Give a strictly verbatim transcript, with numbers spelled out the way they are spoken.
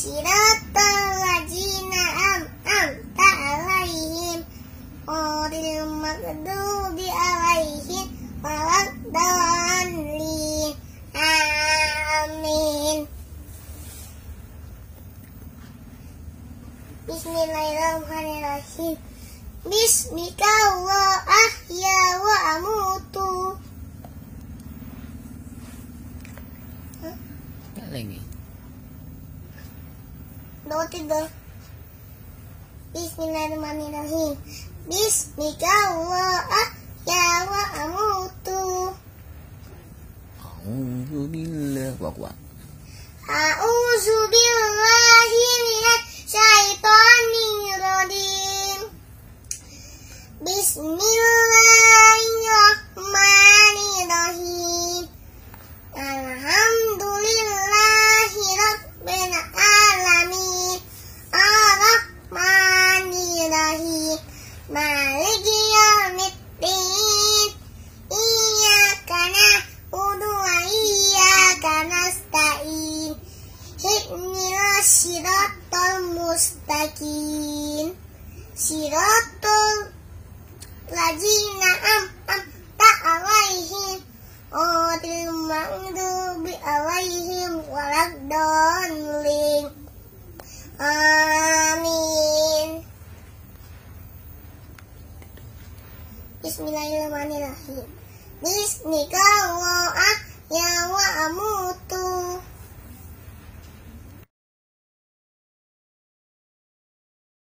Siratal ladzina an'amta 'alaihim ghairil maghdubi 'alaihim waladdallin. Amin. Bismillahirrahmanirrahim. Bismika wa ahya wa amutu. Tak lagi. Dua tiga. Bismillahirrahmanirrahim. Bismika wa ahya wa amutu. A'udzu billah wa kuat. A'udzu billahi minasy syaithanir rajim. Bismillahirrahmanirrahim. Alhamdulillahi rabbil alamin. Ar-Rahmanir-Rahim. Maliki yaumiddin. Iyyaka na'budu wa iyyaka nasta'in. Ihdinas siratal mustaqim. Siratal ladzina an'amta 'alaihim ghairil maghdubi 'alaihim waladdallin. Amin. Bismillahirrahmanirrahim. Bismika wa